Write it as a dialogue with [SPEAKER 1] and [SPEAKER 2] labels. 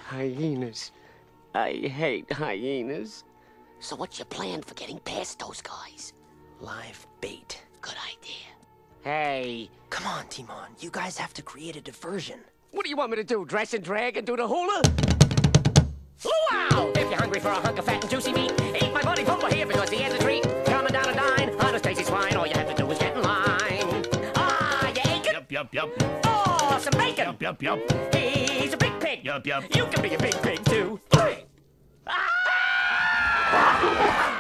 [SPEAKER 1] Hyenas. I hate hyenas.
[SPEAKER 2] So what's your plan for getting past those guys?
[SPEAKER 3] Live bait.
[SPEAKER 2] Good idea. Hey.
[SPEAKER 3] Come on, Timon. You guys have to create a diversion.
[SPEAKER 1] What do you want me to do? Dress and drag and do the hula?
[SPEAKER 2] Luau! If you're hungry for a hunk of fat and juicy meat, eat my buddy Pumper here because he has a treat. Coming down a dine on a tasty swine. All you have to do is get in line. Ah, you aching?
[SPEAKER 4] Yup.
[SPEAKER 2] Oh, some bacon.
[SPEAKER 4] Yup.
[SPEAKER 2] He's a big pig.
[SPEAKER 4] Yup.
[SPEAKER 2] You can be a big pig too. Ah!